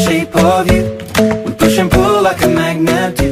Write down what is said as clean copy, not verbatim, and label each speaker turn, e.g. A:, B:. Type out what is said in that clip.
A: shape of you. We push and pull like a magnet do.